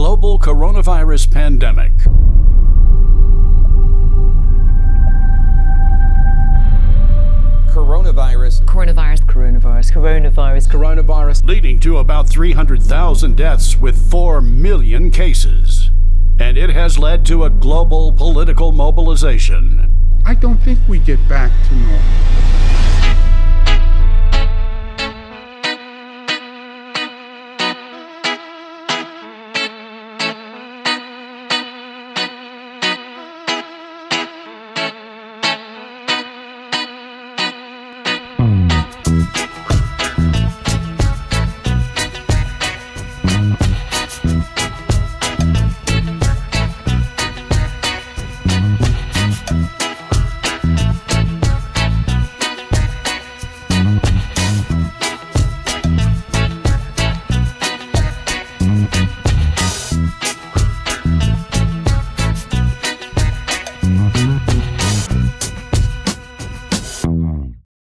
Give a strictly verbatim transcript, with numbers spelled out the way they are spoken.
global coronavirus pandemic. Coronavirus. Coronavirus. Coronavirus. Coronavirus. Coronavirus. Leading to about three hundred thousand deaths with four million cases. And it has led to a global political mobilization. I don't think we get back to normal.